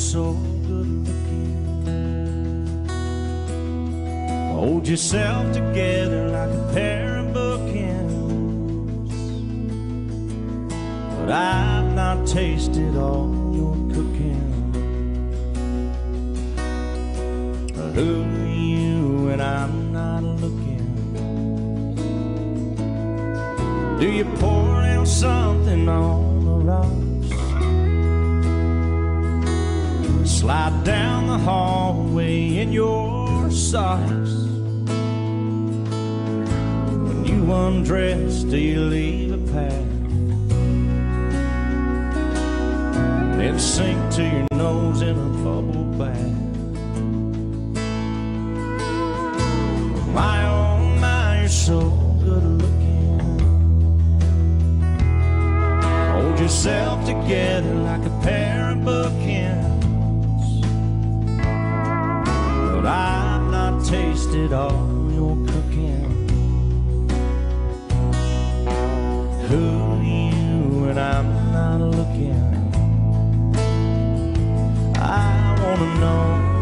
so good looking. Hold yourself together like a pair of bookends. But I've not tasted all your cooking. Who are you when I'm not looking? Do you pour out something on the rocks? Slide down the hallway in your socks. When you undress, do you leave a path? Then sink to your nose in a bubble bath. My oh my, you're so good looking. Hold yourself together like a pair of bookends. But I've not tasted all your cooking. Who are you when I'm not looking? I wanna know,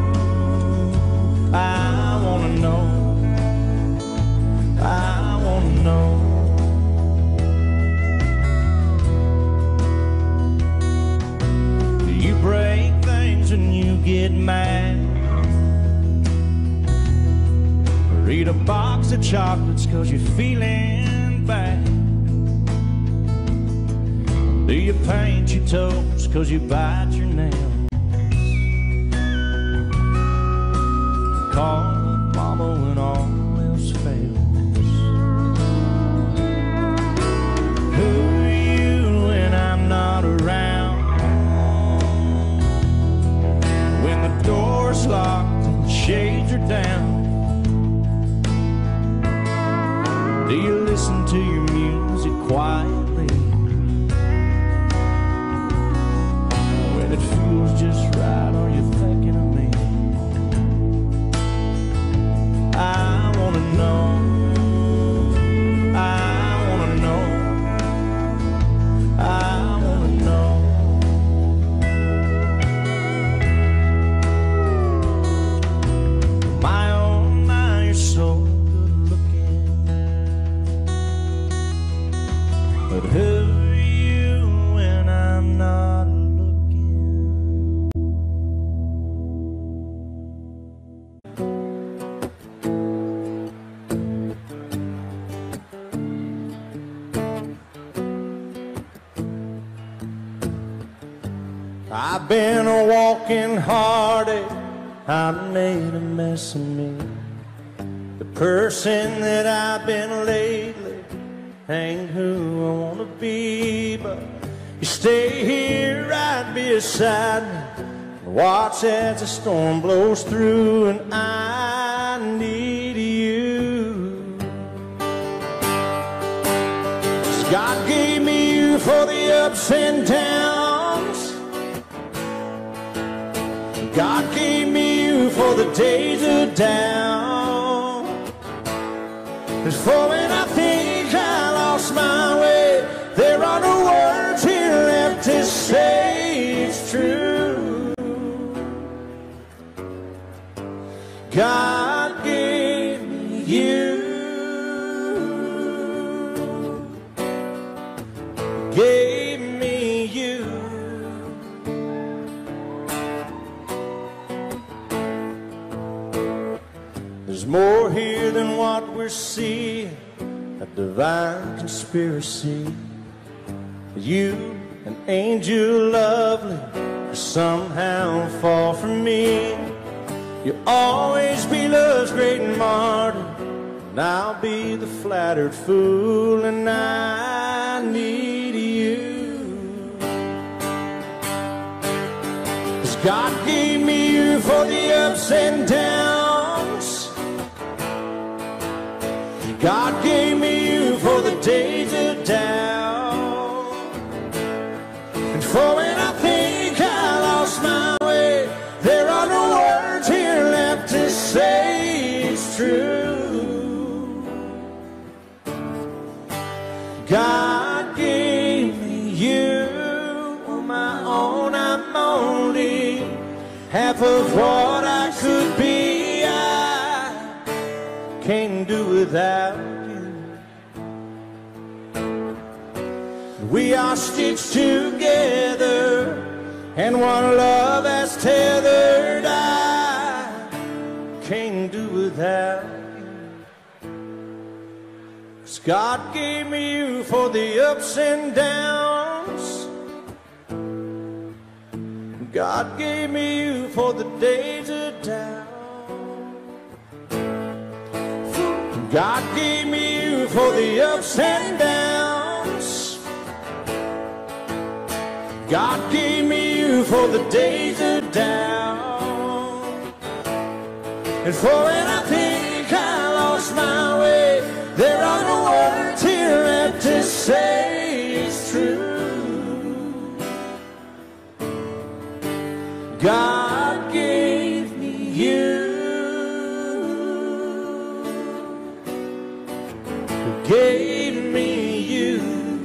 I wanna know, I wanna know. Do you break things when you get mad? Or eat a box of chocolates 'cause you're feeling bad? Do you paint your toes 'cause you bite your nails? Call mama when all else fails. Who are you when I'm not around? When the door's locked and the shades are down, do you listen to your music quietly? When it feels just right, are you thinking of me? I wanna know, I wanna know, I wanna know. My oh my, you're so good looking. But who are you when I'm not looking? I've been a walking heartache, I made a mess of me. The person that I've been lately ain't who I wanna be. But you stay here right beside me and watch as the storm blows through, and I need you. 'Cause God gave me you for the ups and downs. God gave me you for the days of down. And for when I think I lost my way, there are no words here left to say it's true. God gave me you. Gave me you. There's more here than what we're seeing, a divine conspiracy. You, an angel lovely, somehow fall for me. You'll always be love's great martyr, and I'll be the flattered fool, and I need you. 'Cause God gave me you for the ups and downs. God gave me you for the days of down. And for when I think I lost my way, there are no words here left to say it's true. God gave me you on my own. I'm only half of what I could be. I can't do without you. We are stitched together, and one love has tethered. I can't do without you. 'Cause God gave me you for the ups and downs. God gave me you for the days of doubt. God gave me you for the ups and downs. God gave me you for the days of doubt. And for when I think I lost my way, there are no words here left to say it's true. God gave me you. Gave me you.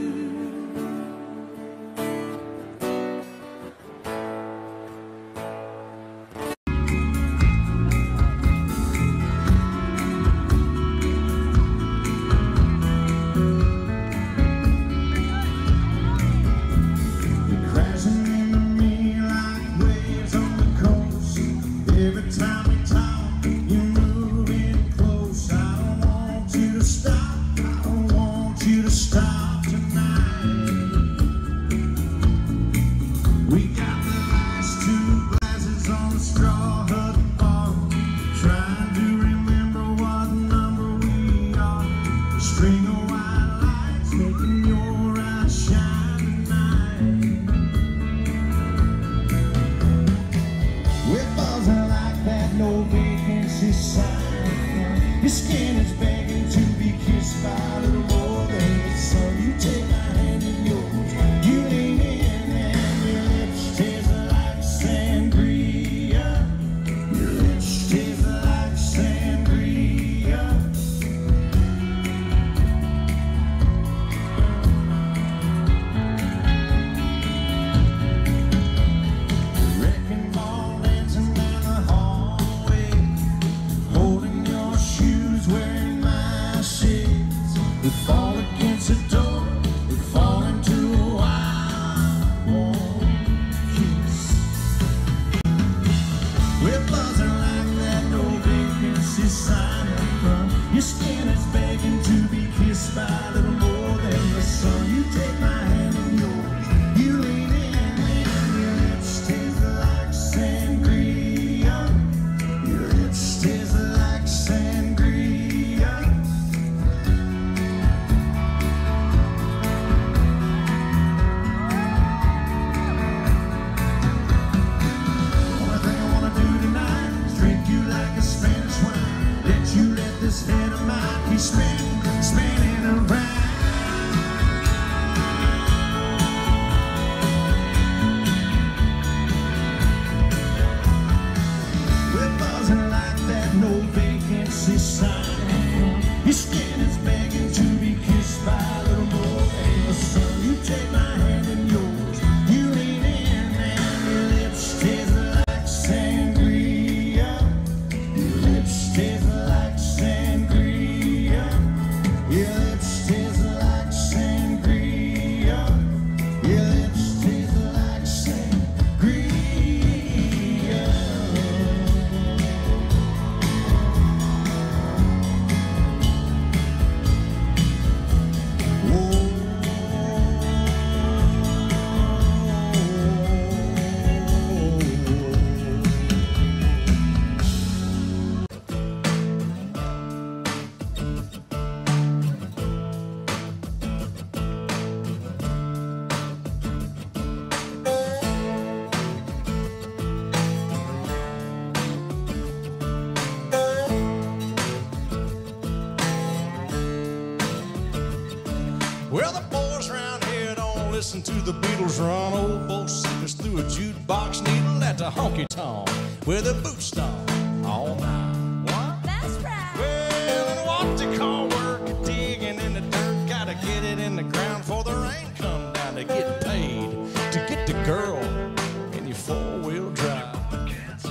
Well, the boys around here don't listen to the Beatles run. Old boat singers through a jukebox needle at the honky-tonk where the boots stomp all night. What? That's right. Well, and what they call work, digging in the dirt, gotta get it in the ground before the rain come down to get paid, to get the girl in your four-wheel drive.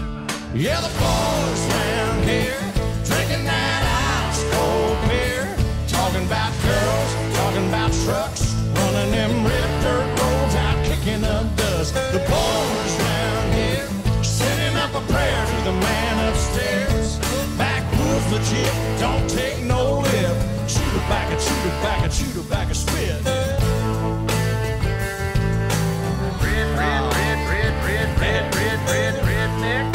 Yeah, the boys round here drinking that ice cold beer, talking about girls, talking about trucks, running them red dirt roads out, kicking up dust. The boys round here sending up a prayer to the man upstairs. Backwoods legit, don't take no lip. Shoot her back and shoot her back and shoot her back and spit. Redneck.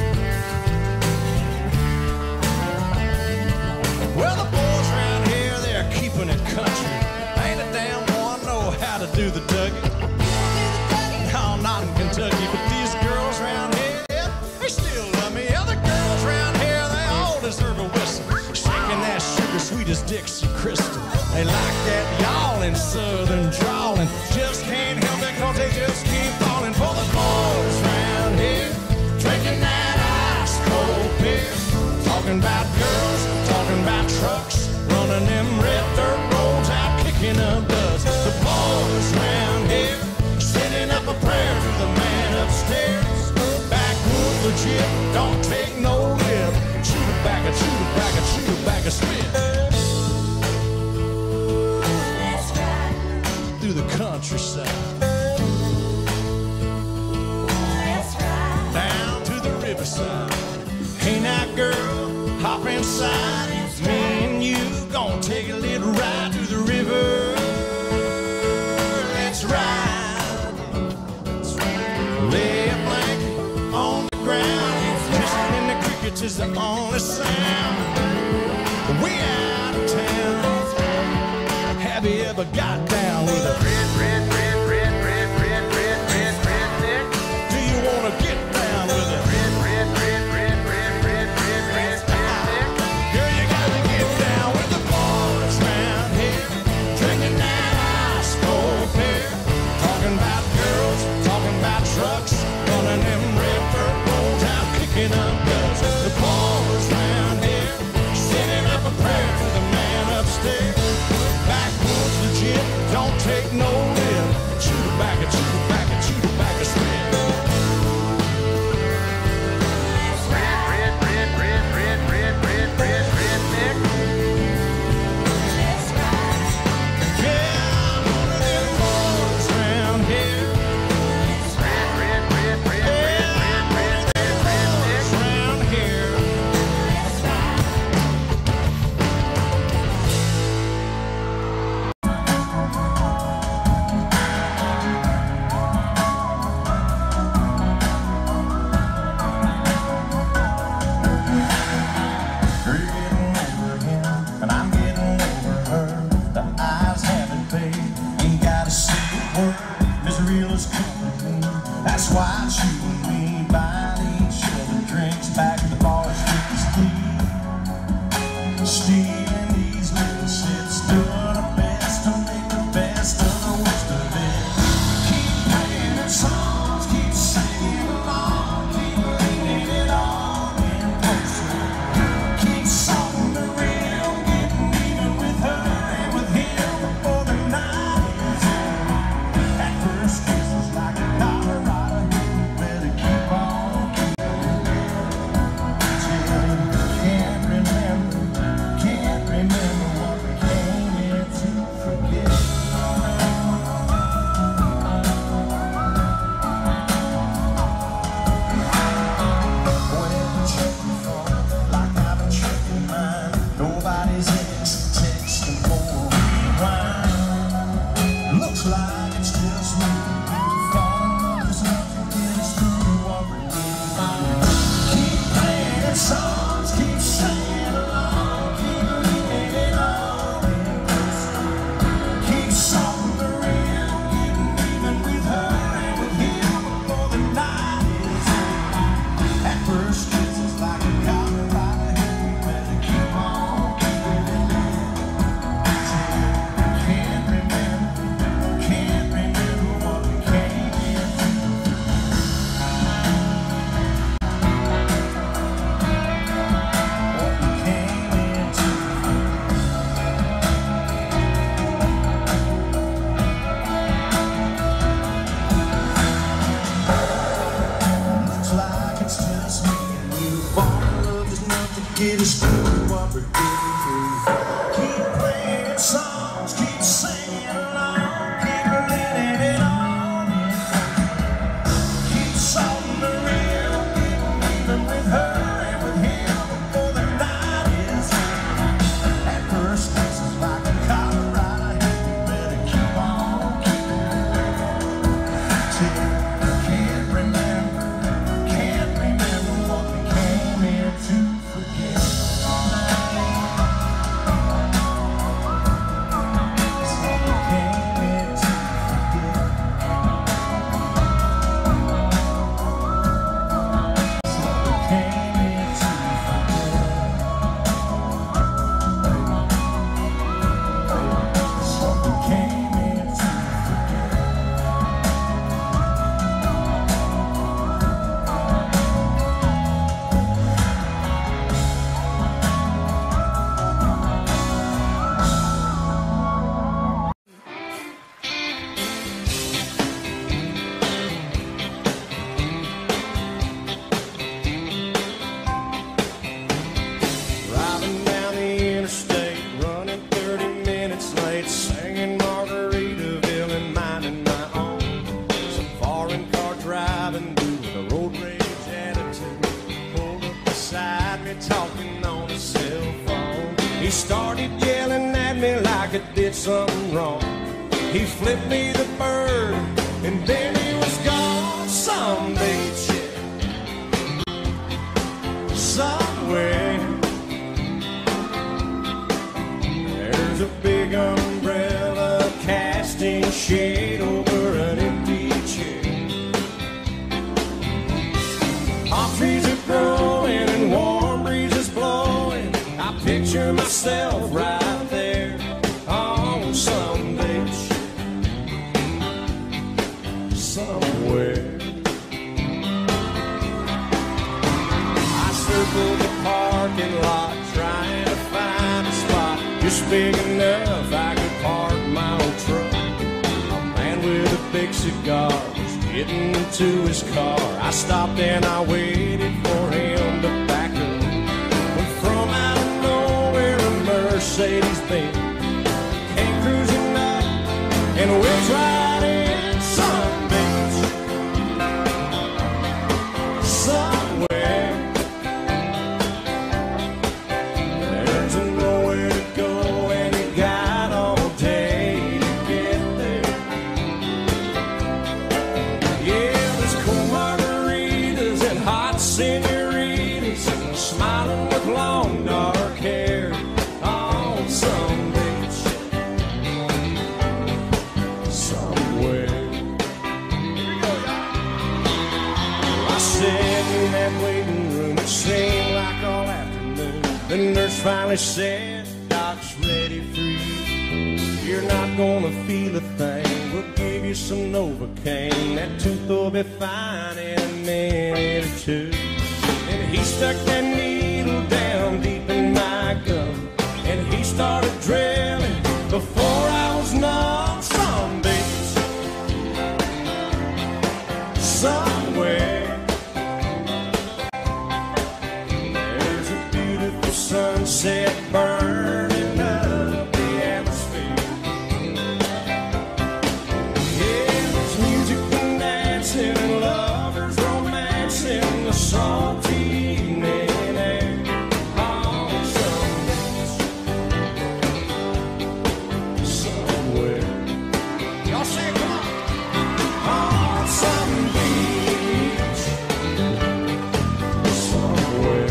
Well, the boys around here, they're keeping it country. Ain't a damn one know how to do the Dougie. No, not in Kentucky, but these girls around here, they still love me. Other girls around here, they all deserve a whistle. Shaking that sugar sweet as Dixie Crystal. They like that yawling southern drawling. Just can't help it 'cause they just keep falling for the boys around here, drinking that ice cold beer, talking about girls, talking about trucks, running them red dirt roads out, kicking up dust. The boys around here sending up a prayer to the man upstairs. Backwoods legit, don't take no lip. Shoot it back and shoot it back and shoot it back and spit. Through the countryside, down to the riverside. Hey now girl, hop inside. Me and you gonna take a little ride to the river. Let's ride. Lay a blanket on the ground. Whistling the crickets is the only sound. We out of town. Have you ever got down with a redneck? Do you wanna get down with a redneck? Girl, you gotta get down with the boys round here, drinking that ice cold beer, talking about girls, talking about trucks, running them red dirt roads out, kicking up dust. The boys round here sending up a prayer to the man upstairs. Backwoods legit, don't take no lip. I did something wrong. He flipped me the bird, and then he was gone. Some beach, somewhere. There's a big umbrella casting shade over an empty chair. Palm trees are growing and warm breezes blowing. I picture myself right there on some beach somewhere. I circled the parking lot trying to find a spot just big enough I could park my old truck. A man with a big cigar was getting into his car. I stopped and I waited for him to back up. When from out of nowhere a Mercedes-Benz came cruising up and whipped right in. Some beach somewhere. There's nowhere to go and he got all day to get there. Yeah, there's cool margaritas and hot senoritas smiling with long dark hair on some beach somewhere. I sat in that waiting room, it seemed like all afternoon. The nurse finally said, "Doc's ready for you. You're not gonna feel a thing. We'll give you some Novocaine. That tooth will be fine in a minute or two." And he stuck that needle down deep in my gum, and he started drilling before I was numb. Some beach somewhere. There's a beautiful sunset burning up the atmosphere. Yeah, there's music and dancing and lovers romancing the salty evening air on some beach somewhere. Y'all say, come on. On some beach somewhere.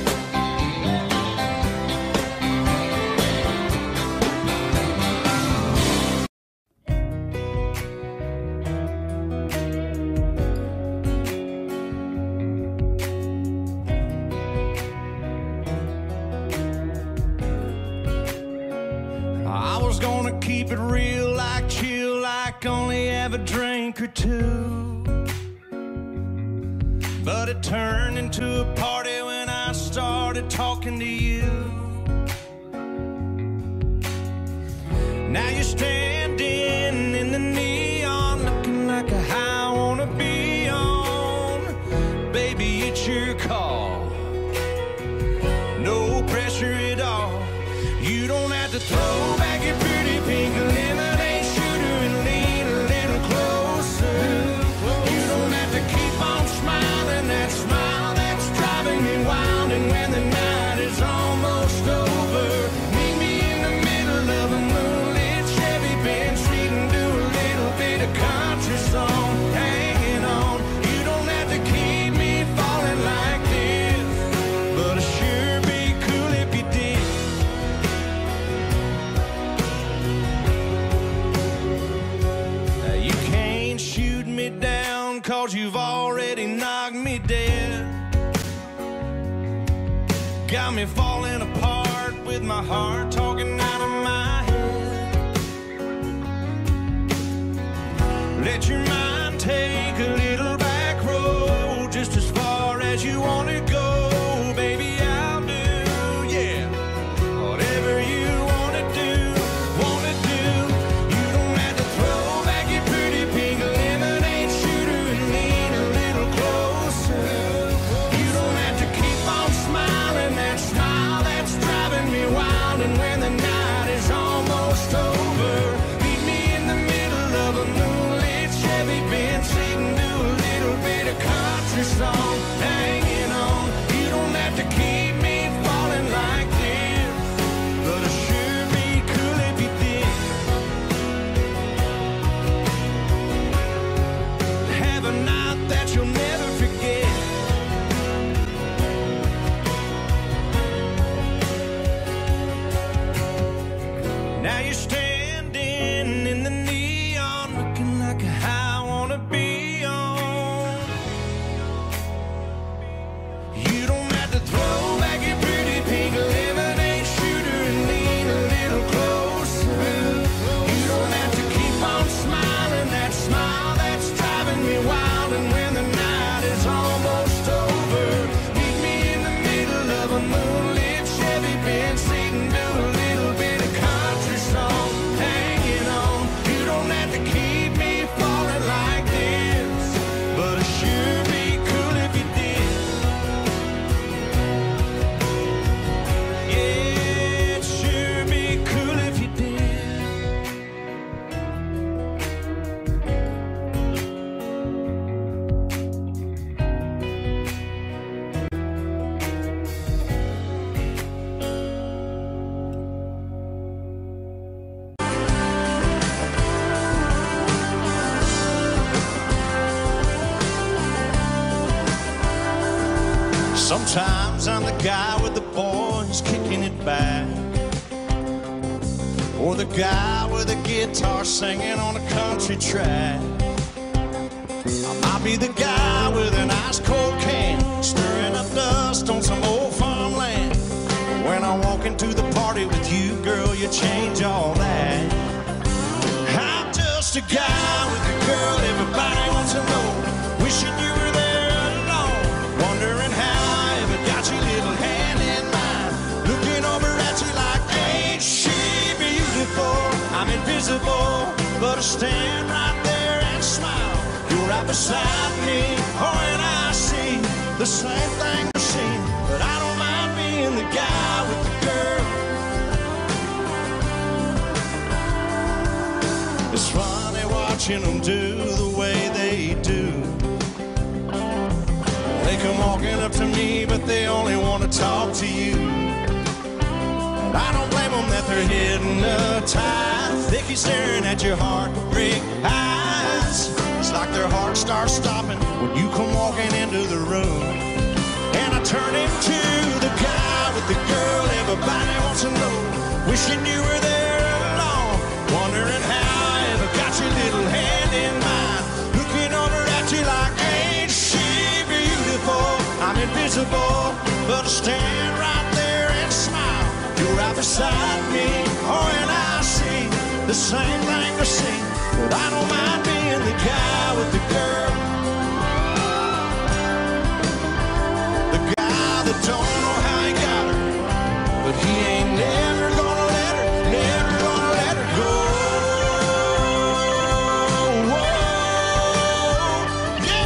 I was gonna keep it real, like chill, like only have a drink or two. But it turned into a party when I started talking to you. Now you're standing in the neon, looking like a high I wanna be on. Baby, it's your call. No pressure at all. You don't have to throw back your pretty pink lemonade shooter and lean a little closer. You don't have to keep on smiling, that smile that's driving me wild. And when the night is almost over, meet me in the middle of a moonlit Chevy Benz Street and do a little bit of country song, hanging on. You don't have to keep me falling like this, but it sure be cool if you did. You can't shoot me down, 'cause you've already knocked me dead. Got me falling apart with my heart talking out of my head. Let your mind take a little back road, just as far as you want to go. Baby, I'll do, yeah, whatever you want to do, want to do. You don't have to throw back your pretty pink lemonade shooter and lean a little closer. You don't have to keep on smiling, that smile that's driving me wild. And when the night is almost over, meet me in the middle of a moonlit Chevy Benz seat and do a little bit of country song, hanging on. You don't have to keep me falling like this, but it sure be cool if you did. Sometimes I'm the guy with the boys kicking it back, or the guy with a guitar singing on a country track. I might be the guy with an ice cold can stirring up dust on some old farmland. But when I walk into the party with you, girl, you change all that. I'm just a guy with a girl everybody wants to know, wishing you were there alone, wondering how I ever got your little hand in mine, looking over at you like, ain't she beautiful? I'm invisible, but I stand right there and smile. You're right beside me, oh, and I see the same thing you see, but I don't mind being the guy with the girl. It's funny watching them do the way they do. They come walking up to me, but they only want to talk to you. And I don't blame them that they're hypnotized. They keep staring at your heartbreak eyes. It's like their heart starts stopping when you come walking into the room. And I turn into the guy with the girl everybody wants to know, wishing you were there alone, wondering how I ever got your little hand in mine, looking over at you like, ain't she beautiful? I'm invisible, but I stand right there and smile. You're right beside me, oh, and I see the same thing I see, but I don't mind being the guy with the girl, the guy that don't know how he got her, but he ain't never gonna let her, never gonna let her go. Whoa, yeah.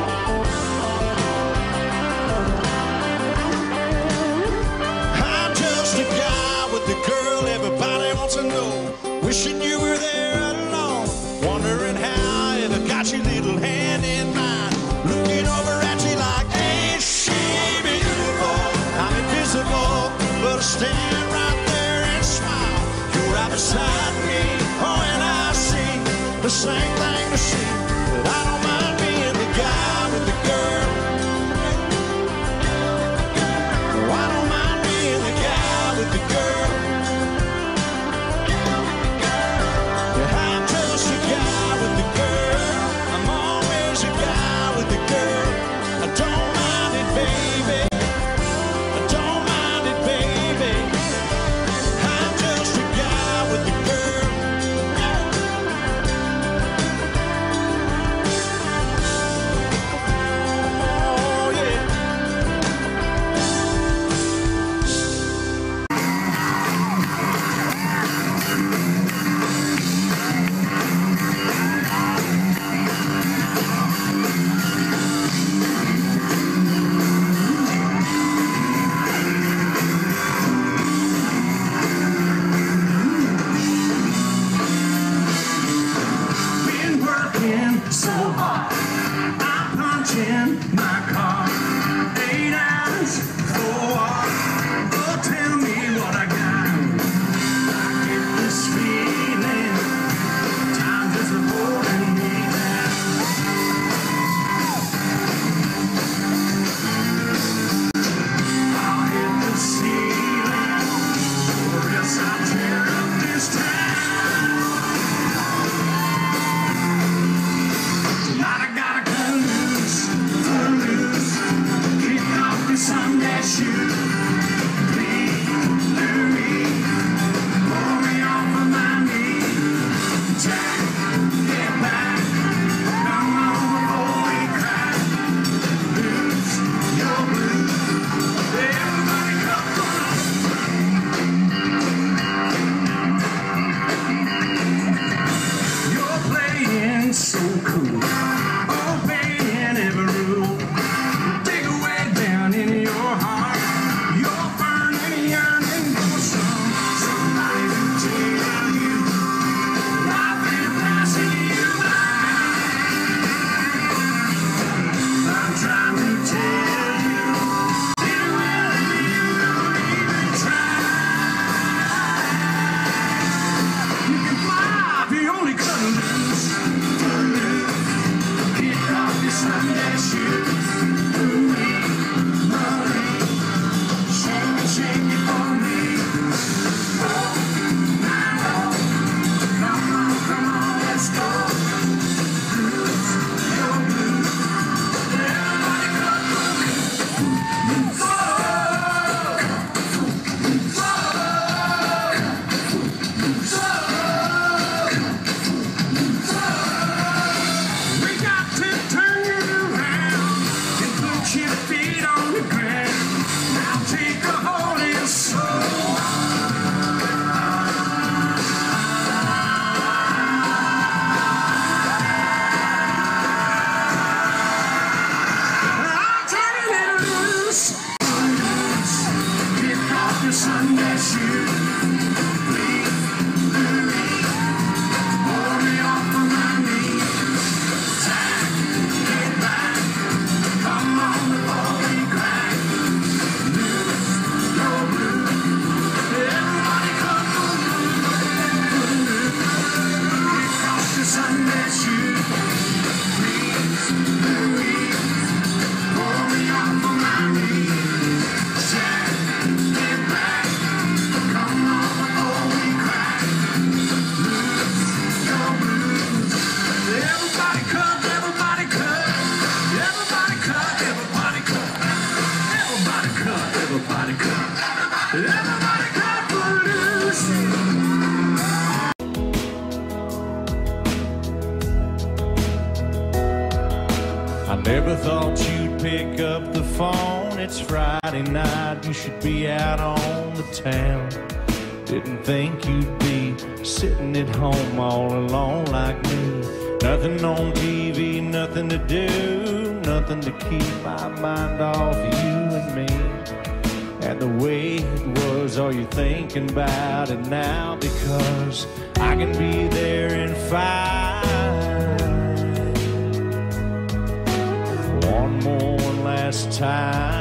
I'm just a guy with the girl everybody wants to know, wishing you were there alone, wondering how I ever got your little hand in mine, looking over at you like, ain't she beautiful? I'm invisible, but I stand right there and smile. You're right beside me, oh, and I see the same thing to see, but I don't mind being the guy with the girl. Oh, I don't mind being the guy with the girl. I'm just a guy with the girl. I'm always a guy with the girl. I don't mind it, baby. I don't mind it, baby. I'm just a guy with the girl. Oh, yeah. Been working so hard, I'm punching my car. 8 hours for what? Oh, tell me what I got. I get this feeling, time just holding me down. I'll hit the ceiling, or else I'll tear up this town. Tonight I gotta cut loose, kick off the Sunday shoe. Please, Louis, pull me off of my knee. Jack, get back, come on before we cry. Lose your blues, everybody come on. You're playing so cool, obeying every rule. Dig away down in your heart. it's Friday night, you should be out on the town. Didn't think you'd be sitting at home all alone like me. Nothing on TV, nothing to do, nothing to keep my mind off you and me. And the way it was, are you thinking about it now? Because I can be there in 5. One more last time.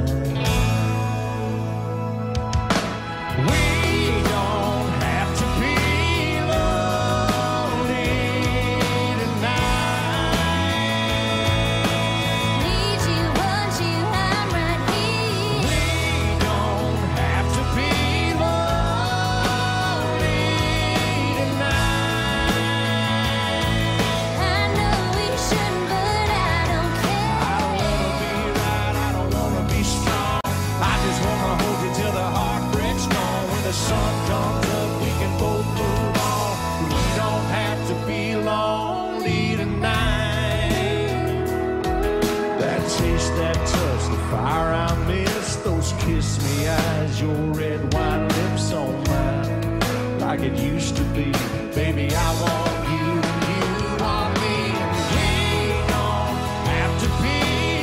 Kiss me eyes, your red wine lips on mine, like it used to be. Baby, I want you and you want me, and we don't have to be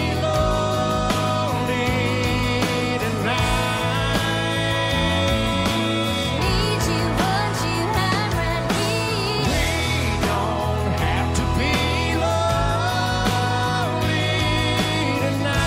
lonely tonight. Need you, want you, I'm right here. We don't have to be lonely tonight.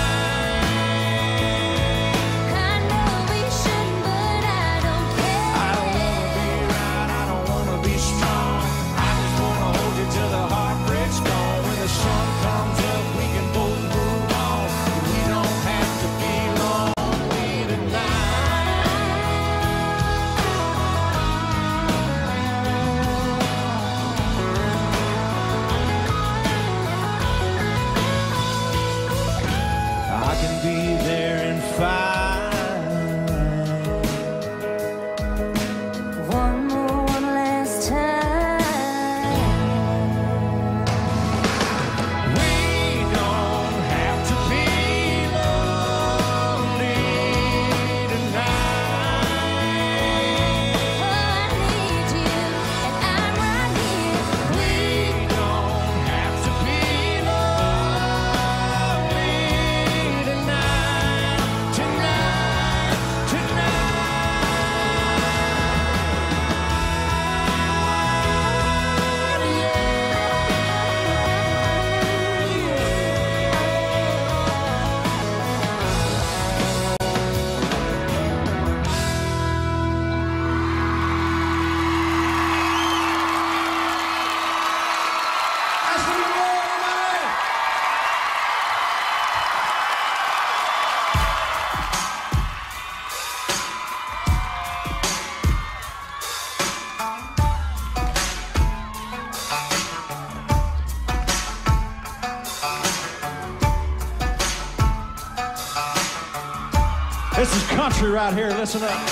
This is country right here. Listen up.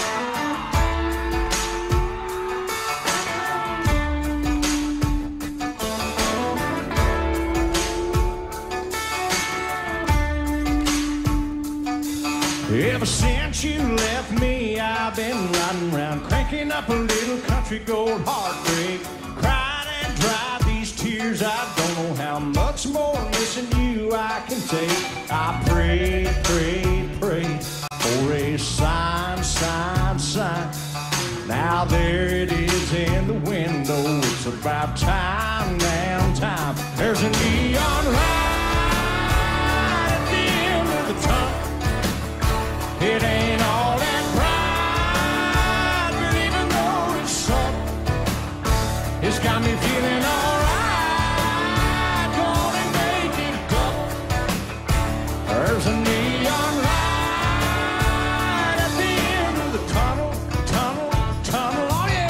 Ever since you left me, I've been riding around, cranking up a little country gold heartbreak, crying and dry these tears. I don't know how much more missing you I can take. I pray, pray, pray for a sign, sign, sign. Now there it is in the window. It's about time, now time. There's a neon light at the end of the tunnel. It ain't all that bright, but even though it's subtle, it's got me feeling alright. Gonna make it double. There's a neon light at the end of the tunnel, tunnel, tunnel, oh yeah.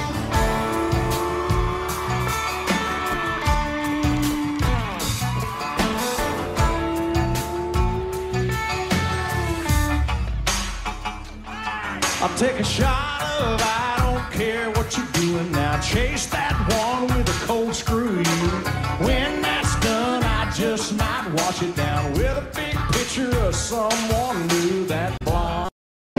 I'll take a shot of I don't care what you're doing now. Chase that one with a cold screw you. When that's done, I just might wash it down with a big pitcher picture of someone new, that blonde.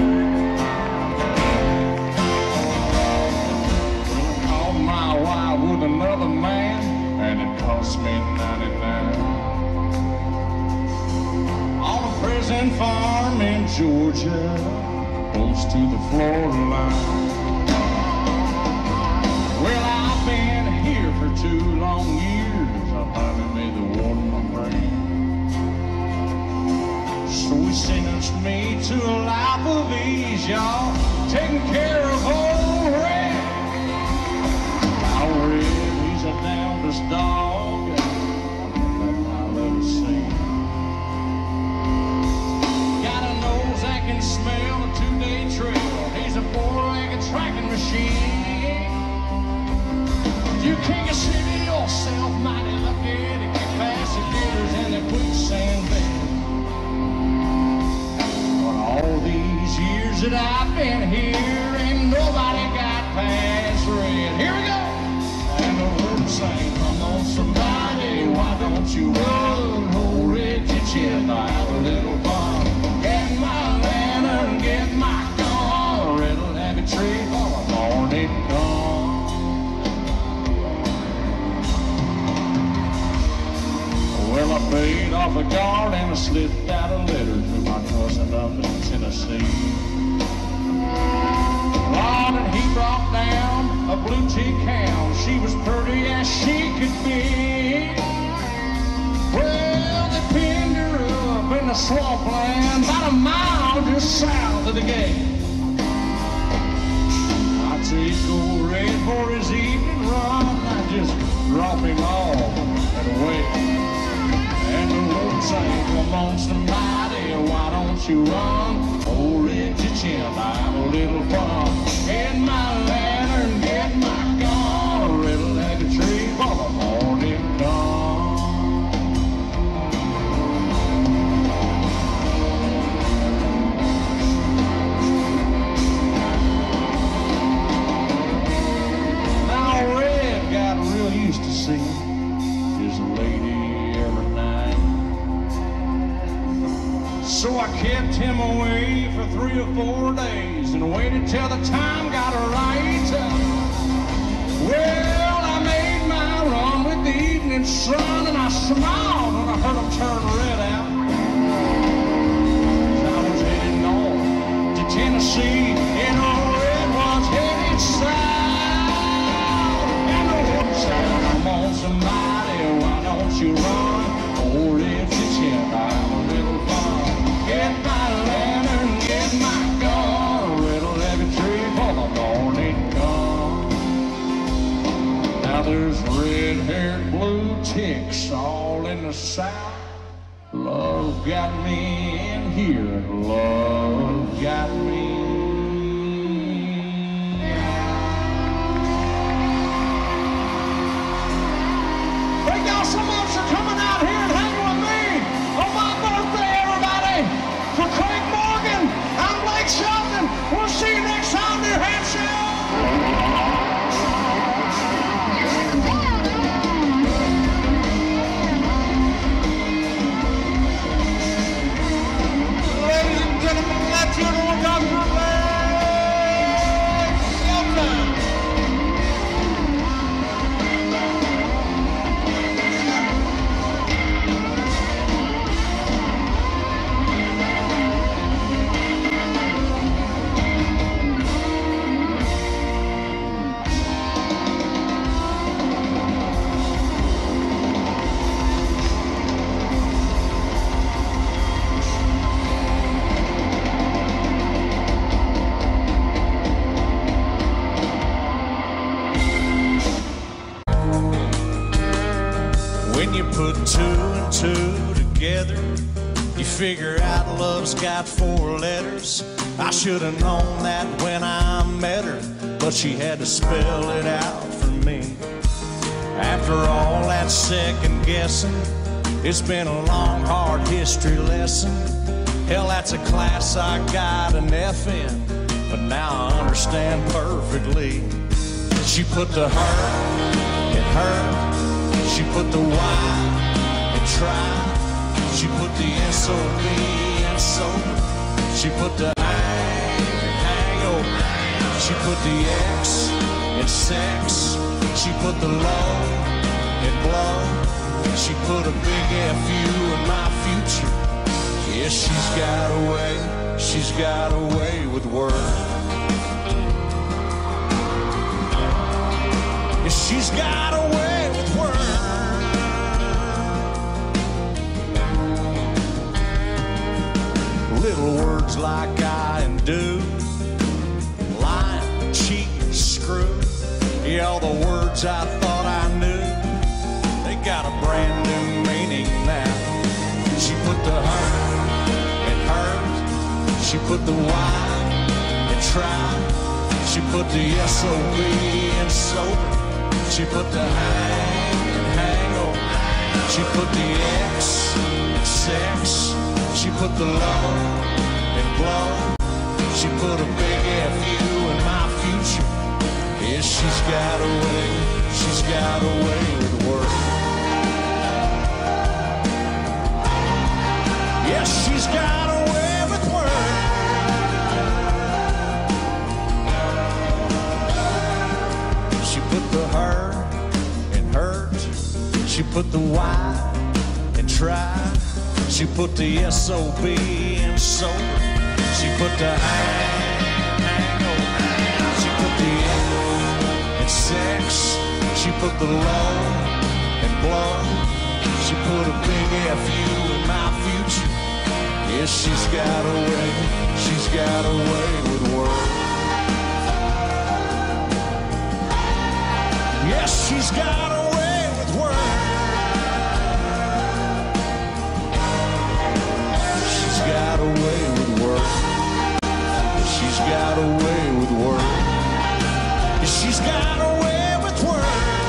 Caught my wife with another man, and it cost me 99. On a prison farm in Georgia, close to the Florida line. Well, I've been here for 2 long years. I finally made the water my brain. So he sentenced me to a life of ease, y'all, taking care of old Red. Now Red, he's a damnedest dog I've ever seen. Got a nose that can smell a 2-day trail. He's a 4-legged tracking machine. You can't consider yourself mighty lucky to get past the gators and the quicksand bed. But all these years that I've been here, ain't nobody got past Red. Here we go! And the words sing, come on somebody, why don't you run? Hold Red your chin, I have a little fun. Get my lantern, get my gun, Red'll have a tree for the morning dawn. Well, I paid off a guard and I slipped out a letter to my cousin up in Tennessee. Lord, and he brought down a blue tick hound. She was pretty as she could be. Well, they pinned her up in the swampland about a mile just south of the gate. I take old Red for his evening run. I just drop him off and wait. And the road sang, come on somebody, why don't you run? Hold Red your chin, I have a little fun. Get my lantern, get my gun, Red'll have a tree for the morning dawn. Now Red got real used to seeing his lady every night. So I kept him away for 3 or 4 days and waited till the time got right. Well, I made my run with the evening sun, and I smiled when I heard him turn Red out. I was headed north to Tennessee, and old Red was headed south. And the wood said, come on somebody, why don't you run? Old Red your chin, I have a little fun. Get my lantern, get my gun, Red'll have a tree for the morning come. Now there's red-haired blue ticks all in the south. Love got me in here, love got me. Thank y'all so much for coming out here and hanging with me on my birthday, everybody. For Craig Morgan, I'm Blake Shelton. We'll see you next time, New Hampshire. Ladies and gentlemen, let's hear the one Dr. Blake Shelton. When you put 2 and 2 together, you figure out love's got 4 letters. I should have known that when I met her, but she had to spell it out for me. After all that second guessing, it's been a long, hard history lesson. Hell, that's a class I got an F in, but now I understand perfectly. She put the her in her. She put the Y in try. She put the S-O-B in sober. She put the hangover. She put the X in sex. She put the low in blow. She put a big F-U in my future. Yeah, she's got a way. She's got a way with words. Yeah, she's got a way with words. Little words like I and do, lying, cheating, screw. Yeah, all the words I thought I knew, they got a brand new meaning now. She put the her in hers. She put the Y in try. She put the S-O-B in sober. She put the hang in hangover. She put the X in sex. She put the low in blow. She put a big F-U in my future. Yeah, she's got a way. She's got a way with words. Yeah, she's got a way with words. She put the her in hurt. She put the Y in try. She put the S-O-B in sober. She put the hangover. She put the F in sex. She put the low in blow. She put a big F-U in my future. Yeah, she's got a way. She's got a way with words. Yes, she's got a way with words. She's got a way with words. She's got a way with words. She's got a way with words.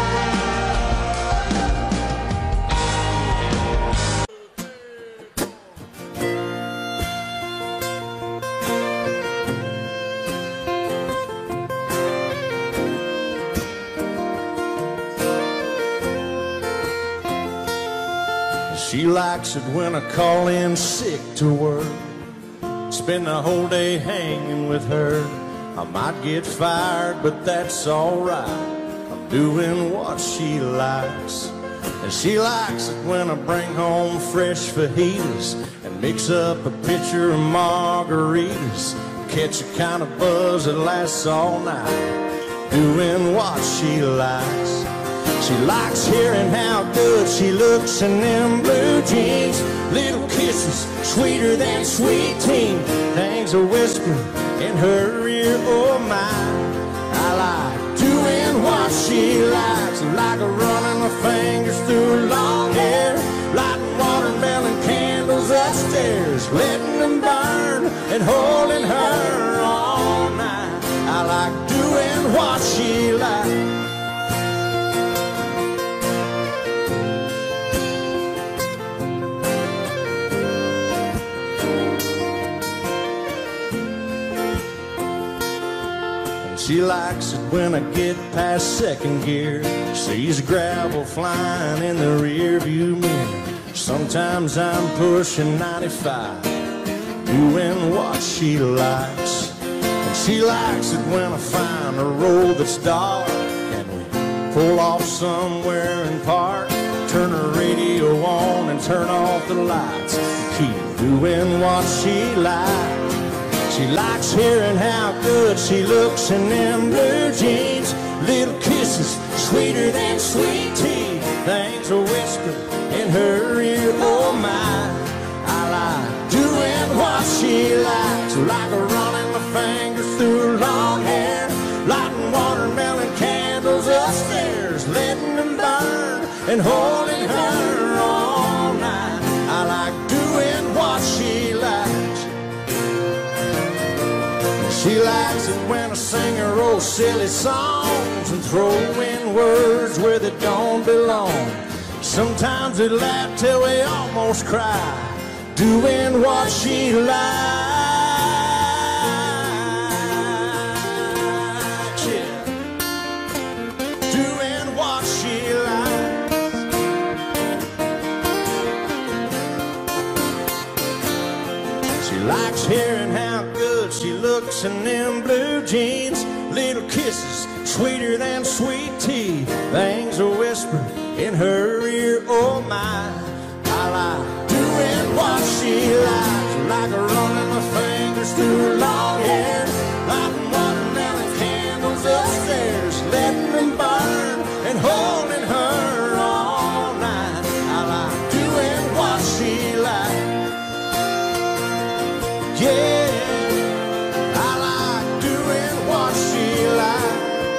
She likes it when I call in sick to work. Spend the whole day hanging with her. I might get fired, but that's alright. I'm doing what she likes. And she likes it when I bring home fresh fajitas and mix up a pitcher of margaritas. Catch a kind of buzz that lasts all night. Doing what she likes. She likes hearing how good she looks in them blue jeans. Little kisses, sweeter than sweet tea. Things a whisper in her ear, oh my. I like doing what she likes. Like running my fingers through long hair. Lighting watermelon candles upstairs. Letting them burn and holding her all night. I like doing what she likes. She likes it when I get past second gear. Sees gravel flying in the rear view mirror. Sometimes I'm pushing 95, doing what she likes. And she likes it when I find a road that's dark and we pull off somewhere and park. Turn the radio on and turn off the lights. Keep doing what she likes. She likes hearing how good she looks in them blue jeans. Little kisses, sweeter than sweet tea. Things a whisper in her ear, oh my. I like doing what she likes. Like running my fingers through long hair. Lighting watermelon candles upstairs. Letting them burn and holding her all night. I like doing what she likes. She likes it when I sing her old silly songs and throw in words where they don't belong. Sometimes we laugh till we almost cry, doing what she likes. Yeah. Doing what she likes. folks hearing how good she looks in them blue jeans. Little kisses sweeter than sweet tea. Things are whispered in her ear, oh my. I like doing what she likes, like running my fingers through her long hair, lighting watermelon candles upstairs, letting them burn and holding her all night. I like doing what she likes. Yeah, I like doing what she likes.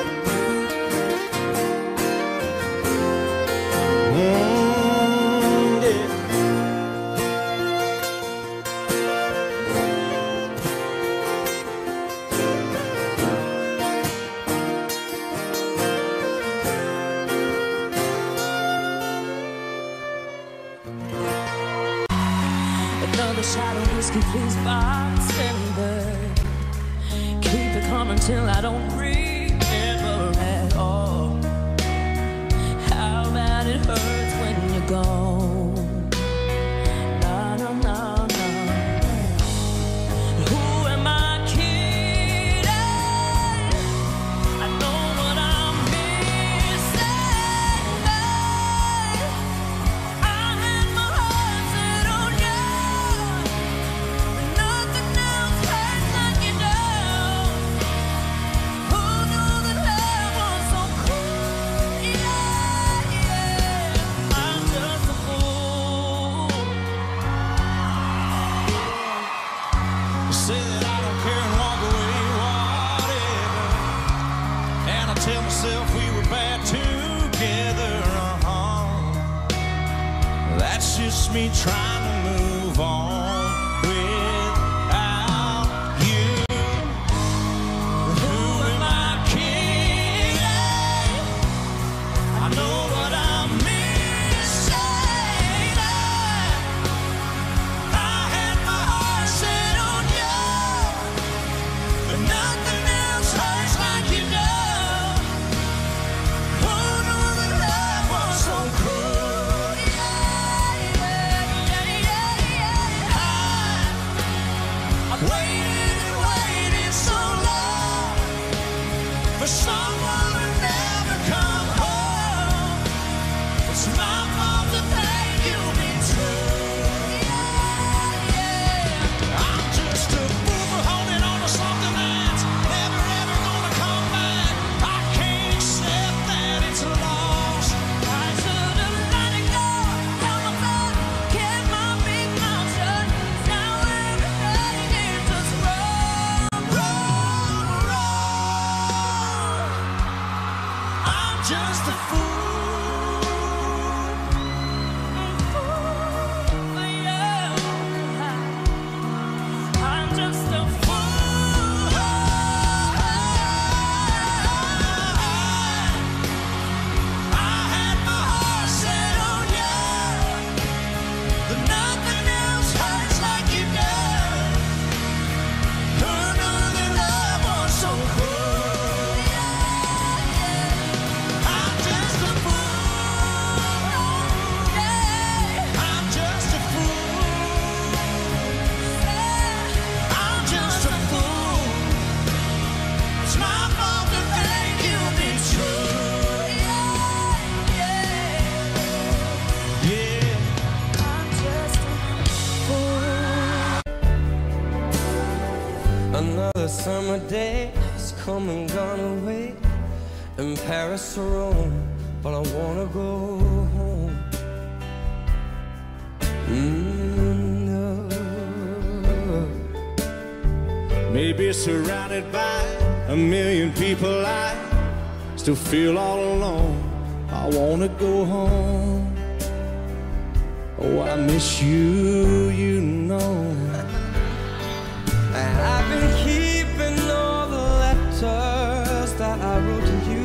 Another shot of whiskey, please, bartender. Keep it coming till I don't remember at all how bad it hurts when you're gone. No, no, no, no. Who am I kidding? I know what I'm missing. I had my heart set on you. Nothing else hurts like you know. Who knew that love was so cruel? Yeah, yeah. I'm just a fool. You say that I don't care and walk away, whatever. And I tell myself we were bad together, That's just me trying to move on without you. Who am I kidding? I know what I'm missing. I had my heart set on you, but nothing else hurts like you know. Who knew that love was so cruel? Yeah, yeah, yeah, yeah. I've waited and waited so long for someone to never come home. It's my fault to think you've been true. Yeah, yeah. I'm just a fool for holding on to something that's never ever gonna come back. I can't accept that it's lost. I should have let it go. Held my back, kept my big mouth shut. Now everything is just wrong, wrong, wrong. I'm just a fool. For you, I'm just a fool. I had my heart set on you, but nothing else hurts like you know. Who knew that love was so cruel? I'm just a fool. I'm just a fool. I'm just a fool. It's my fault to think you've been true. Yeah. Another summer day has come and gone away in Paris or Rome, but I wanna go home. No. Maybe surrounded by a million people, I still feel all alone. I wanna go home. Oh, I miss you, you know. I've been keeping all the letters that I wrote to you,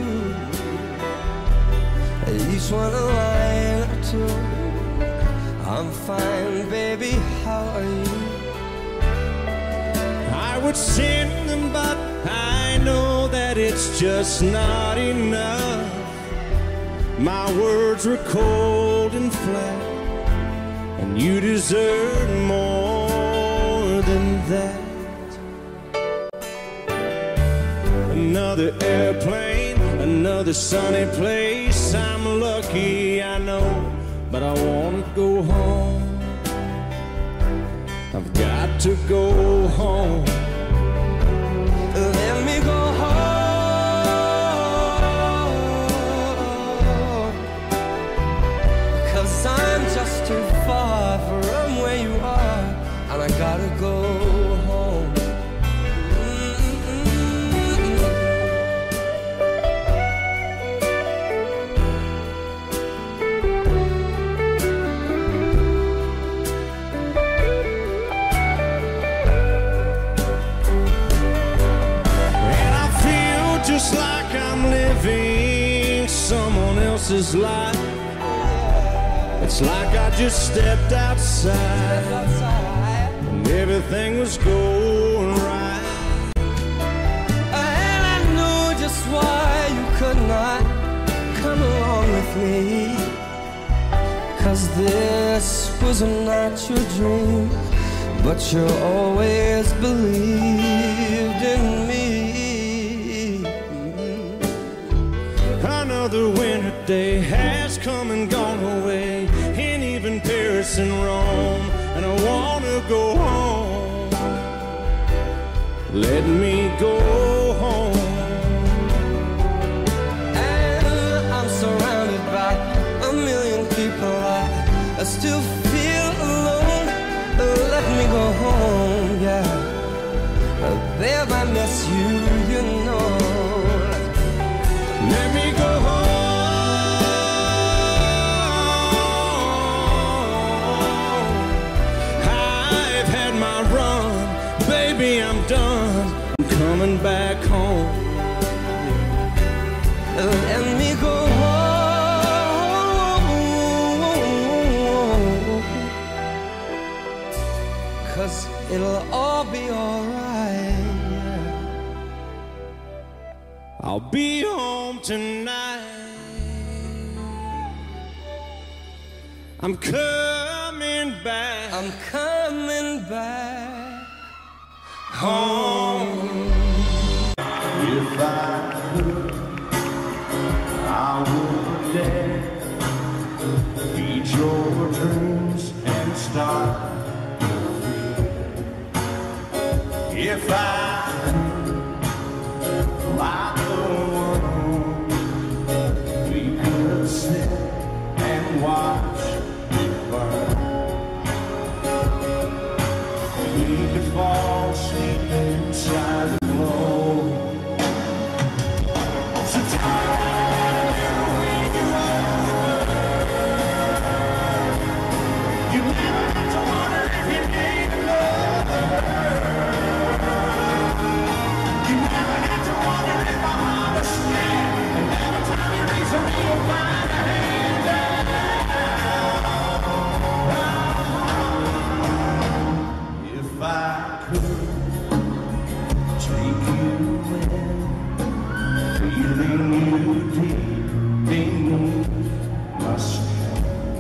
each one a line or two. I'm fine, baby, how are you? I would send them, but I know that it's just not enough. My words were cold and flat, and you deserve more than that. Another airplane, another sunny place. I'm lucky, I know, but I wanna go home. I've got to go home. Let me go home, 'cause I'm just too far from where you are, and I gotta go home. Just like I'm living someone else's life. It's like I just stepped outside and everything was going right. And I know just why you could not come along with me, 'cause this was not your dream, but you always believed in me. Another winter day has come and gone away, and even Paris and Rome, and I wanna go home. Let me go home. And I'm surrounded by a million people. I still feel alone. Let me go home, yeah. Babe, I miss you, you know. Let me go home. I've had my run, baby, I'm done. I'm coming back home. Let me go home, 'cause it'll all be alright. I'll be home tonight. I'm coming back. I'm coming back home. If I could, I would dare feed your dreams and start free. If I like the world, we could sit and watch it burn. We could fall asleep inside the glow. So tell me when you're older, you never have to wonder if you need another. You never have to wonder if my heart is scared. And every time you reach for me, you'll find a hand out. If I could take you in, feeling you deep beneath my skin,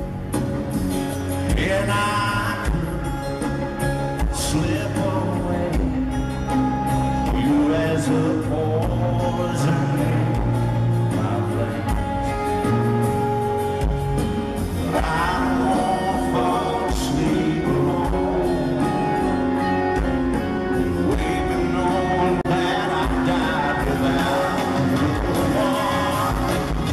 and I could slip away, you as a poison in my veins. I won't fall asleep alone, even knowing that I died without you.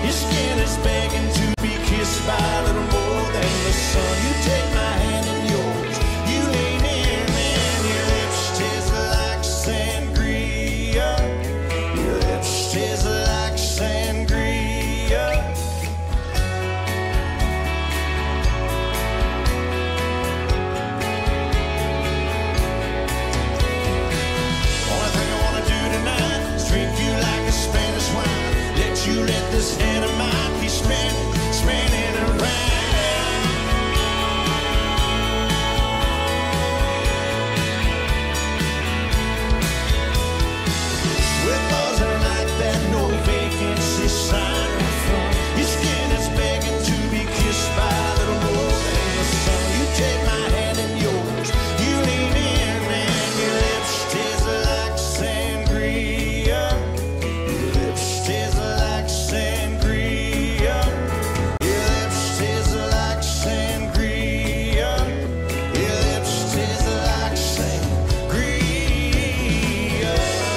Your skin is begging to be kissed by a little more than the sun. You take my hand in yours, you lean in, and your lips taste like sangria. Your lips taste like sangria. Only thing I wanna do tonight is drink you like a Spanish wine. Let you let this hand of mine keep spinning around. With buzzing like that, no vacancy sign in front. Your skin is begging to be kissed by a little more than the sun. You take my hand in yours, you lean in, and your lips taste like sangria. Your lips taste like sangria. Your lips taste like sangria. Your lips taste like sangria.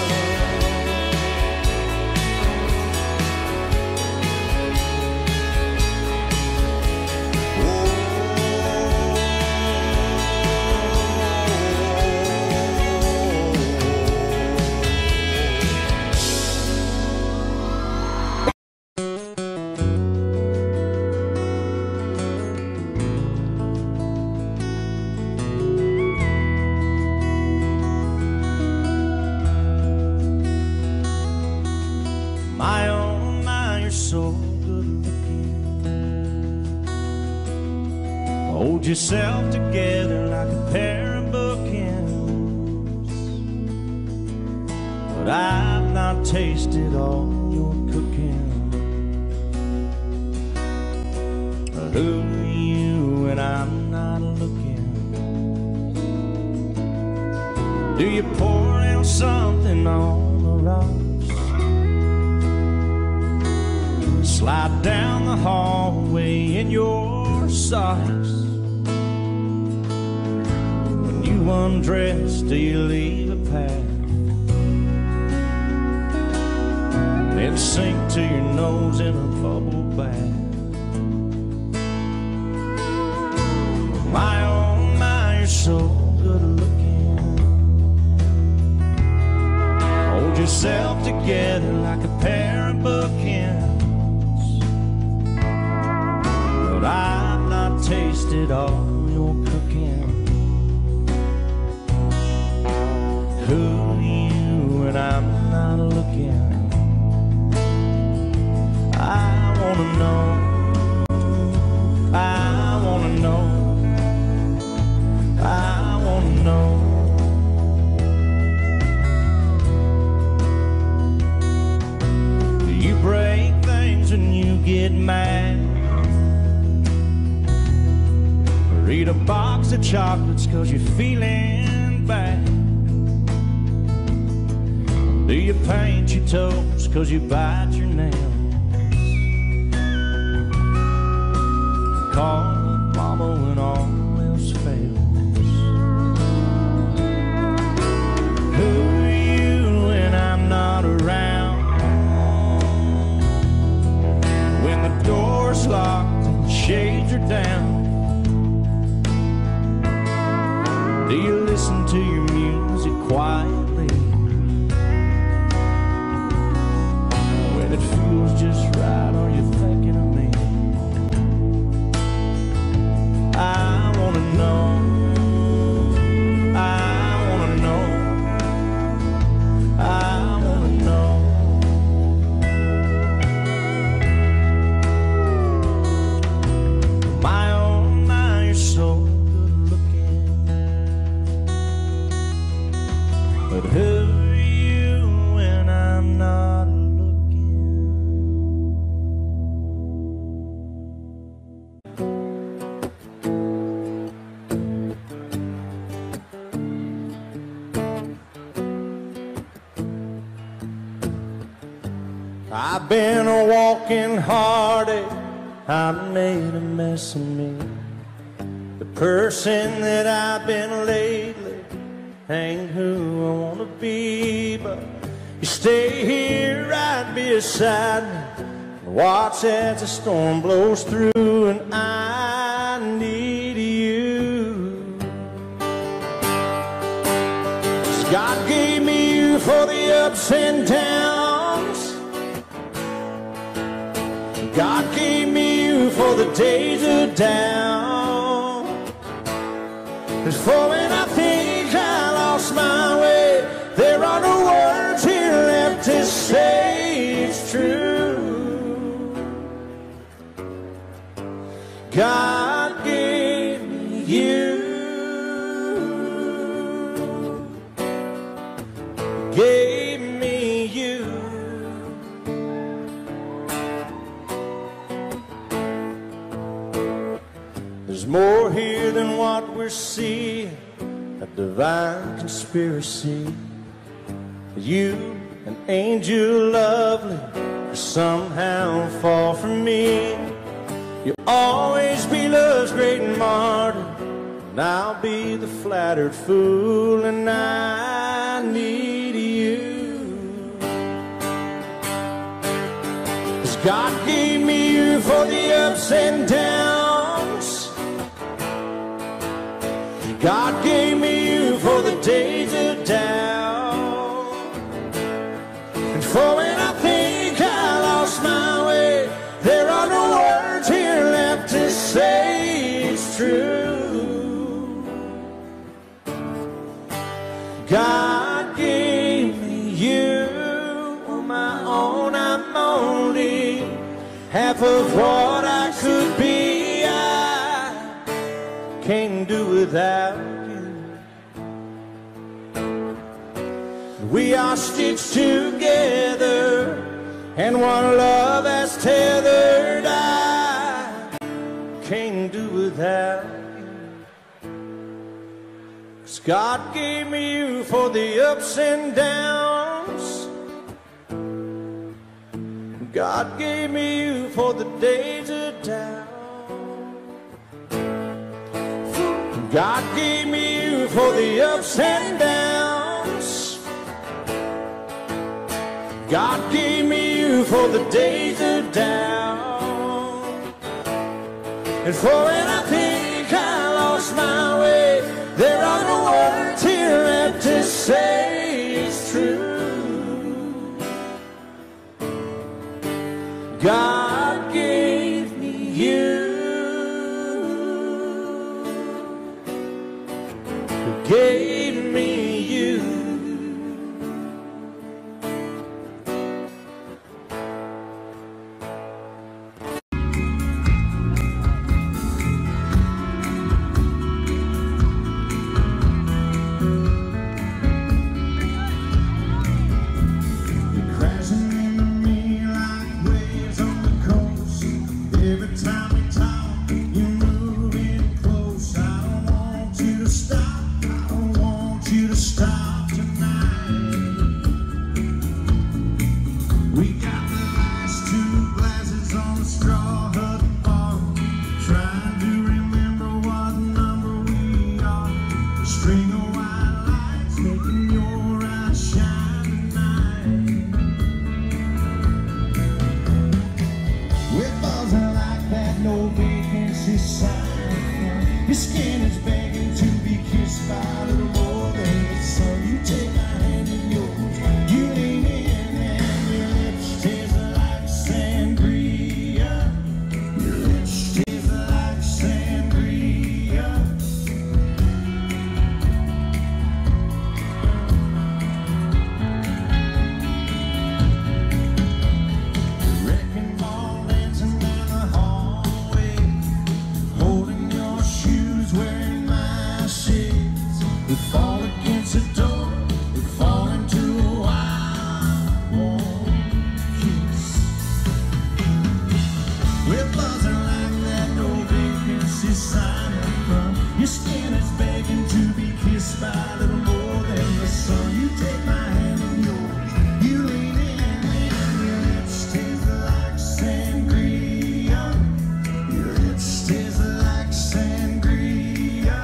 My oh my, you're so good looking. Hold yourself together like a pair of bookends. But I've not tasted all your cooking. Who are you when I'm not looking? Do you pour a little something on the rocks? Slide down the hallway in your socks. When you undress, do you leave a path? Then sink to your nose in a bubble bath. My oh my, you're so good looking. Hold yourself together like a pair of bookends. But I've not tasted all your cooking. Who are you when I'm not looking? I wanna know. I wanna know. I wanna know. Do you break things when you get mad? Or eat a box of chocolates 'cause you're feeling bad? Do you paint your toes 'cause you bite your nails? Call up mama when all else fails. Who are you when I'm not around? When the door's locked and the shades are down, do you listen to your music quietly when it feels just right? Are you thinking of me? I wanna know. I wanna know. I wanna know. My oh my, you're so good looking. But who are you when I'm not looking? I've been a walking heartache. I made a mess of me. The person that I've been lately ain't who I wanna be, but you stay here right beside me. watch as the storm blows through, and I need you. 'Cause God gave me you for the ups and downs. God gave me you for the days of down. And for when I think I lost my way, there are no words here left to say it's true. God gave me you. Gave me you. There's more here than what we're seeing, a divine conspiracy. You, an angel lovely, somehow fall from me. You'll always be love's great martyr, and I'll be the flattered fool, and I need you. 'Cause God gave me you for the ups and downs. God gave me you for the days of down. And for when I think I lost my way, there are no words here left to say it's true. God gave me you on my own. I'm only half of what I could be. I can't do without you. We are stitched together, and one love has tethered. I can't do without you. 'Cause God gave me you for the ups and downs. God gave me you for the days of down. God gave me you for the ups and downs. God gave me you for the days of down. And for when I think I lost my way, there are no words here left to say it's true. God gave me you. Gave me you. Your skin is begging to be kissed by a little more than the sun. You take my hand in yours, you lean in, and your lips taste like sangria. Your lips taste like sangria. Wrecking ball dancing down the hallway, holding your shoes, wearing my shades. We fall against the door, we fall into a wild, warm kiss. We're buzzing like that no vacancy sign up front. Your skin is begging to be kissed by a little more than the sun. You take my hand in yours, you lean in, and your lips taste like sangria. Your lips taste like sangria.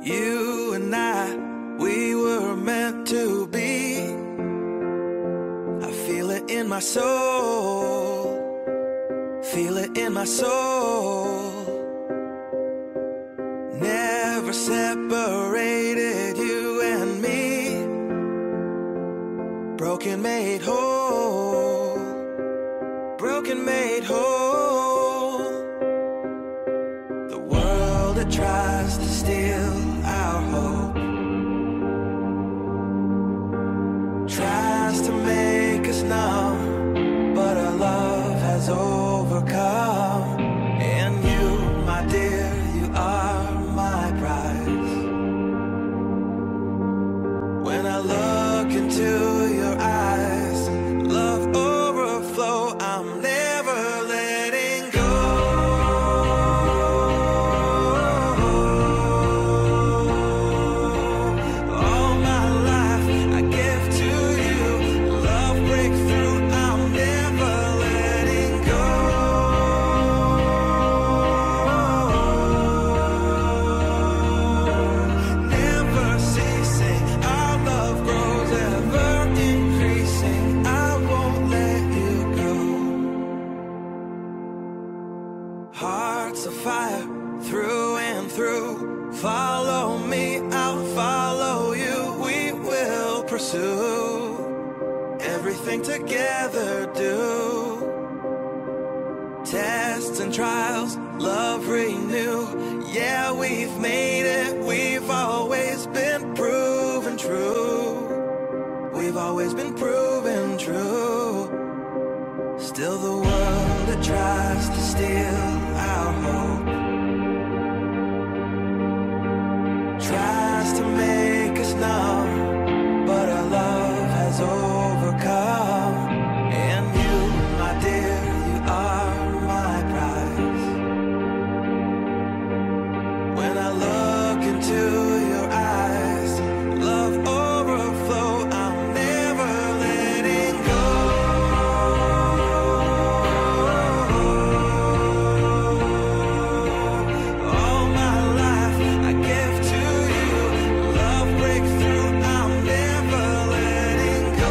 You and I, we were meant to be. I feel it in my soul, feel it in my soul. Never separated, you and me. Broken made whole, broken made whole. The world that tries to steal our hope tries to make us numb, but our love has overcome. And you, my dear, you are my prize. When I look into your eyes, love overflow, I'm never letting go. All my life I give to you, love breakthrough, I'm never letting go. Never ceasing, our love grows ever increasing, I won't let you go. Hearts of fire through and through, follow me, I'll follow you. We will pursue everything together, do tests and trials, love renew. Yeah, we've made it, we've always been proven true. We've always been proven true. Still the world that tries to steal our hope tries to make us numb, but our love has overcome. And you, my dear, you are my prize. When I look into your eyes, love overflow, I'm never letting go. All my life I give to you, love breakthrough, I'm never letting go.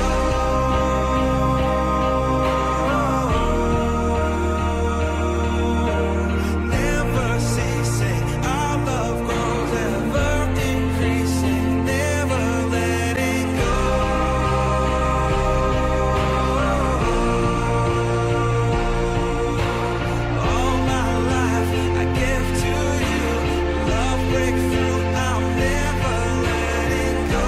Never ceasing, our love grows ever increasing, never letting go. All my life I give to you, love breakthrough, I'm never letting go.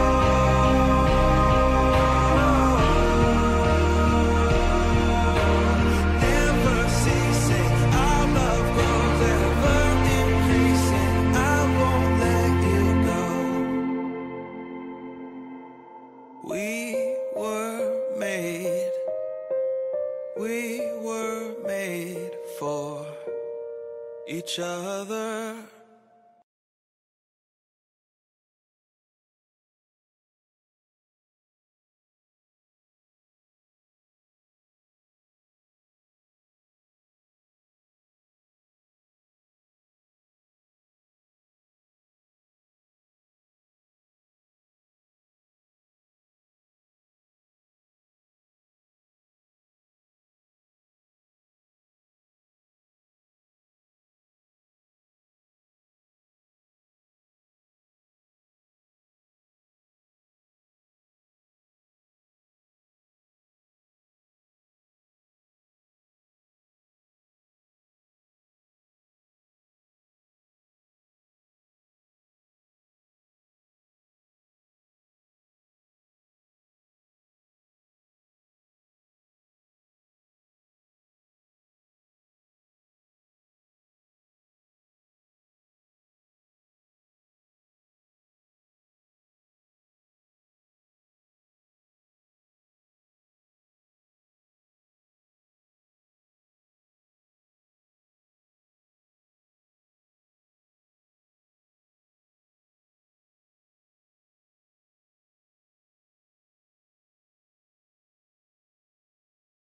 Never ceasing, our love grows ever increasing, I won't let you go. We were made for each other.